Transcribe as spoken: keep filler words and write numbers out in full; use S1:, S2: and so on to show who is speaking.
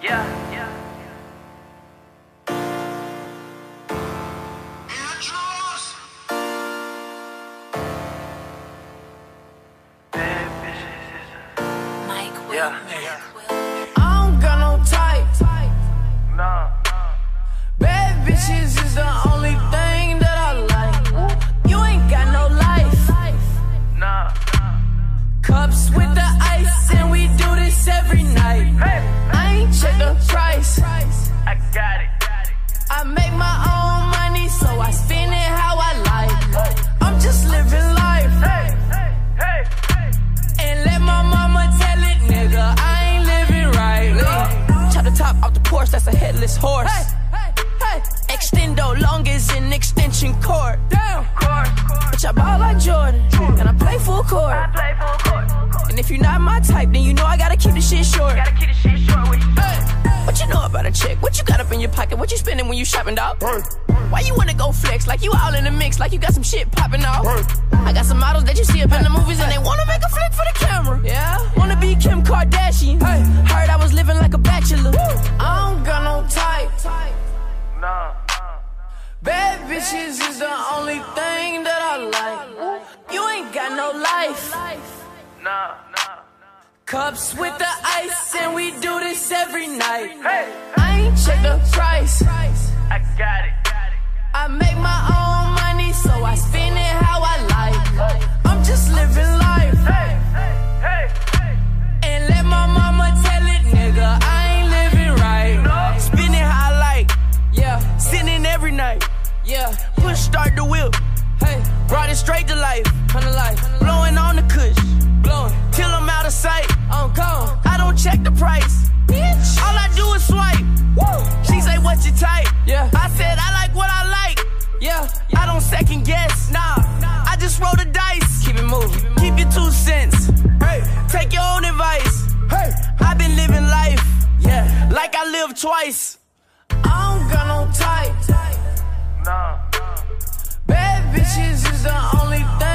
S1: Yeah, yeah.
S2: Yeah. I don't got no type.
S1: Nah.
S2: Bad bitches is the only thing that I like. You ain't got no life.
S1: Nah.
S2: Cups with the ice, and we do this every night.
S1: Hey.
S2: I ain't check the price.
S1: I got it.
S2: I make my own money, so I spend it how I like. I'm just living life.
S1: Hey, hey, hey, hey.
S2: And let my mama tell it, nigga, I ain't living right. Chop the top off the Porsche, that's a headless horse. Hey, hey, hey. Extendo long as an extension cord. Damn.
S1: Course, course.
S2: Bitch, I ball like Jordan, and I play full court.
S1: I play full court.
S2: And if you're not my type, then you know I gotta keep the shit short.
S1: Gotta keep the shit short with you.
S2: Hey. What you know about a chick? What you got up in your pocket? What you spending when you shopping, dog? Why you wanna go flex? Like you all in the mix, like you got some shit popping off. I got some models that you see up in the movies and they wanna make a flick for the camera. Yeah, wanna be Kim Kardashian. Hey. Heard I was living like a bachelor. I don't got no type.
S1: Nah.
S2: Bad bitches is the only thing that I like. You ain't got no life.
S1: Nah. Nah.
S2: Cups with the ice, and we do this every night.
S1: Hey.
S2: I ain't check the price.
S1: I got it.
S2: I make my own money, so I spend it how I like. I'm just living life.
S1: Hey, hey, hey, hey.
S2: And let my mama tell it, nigga, I ain't living right. Spend it how I like. Yeah, sitting every night. Yeah, push start the whip. Hey, brought it straight to life. Kind of life. Blowing on the kush. Blowing till I'm out of sight. I'm gone. I don't check the price. Bitch. All I do is swipe. Woo. She say, what's your type? Yeah. I said, I like what I like. Yeah. I don't second guess. Nah. I just roll the dice. Keep it moving. Keep your two cents. Hey. Take your own advice. Hey. I've been living life. Yeah. Like I live twice. I don't got no type.
S1: Nah.
S2: Bad bitches is the only thing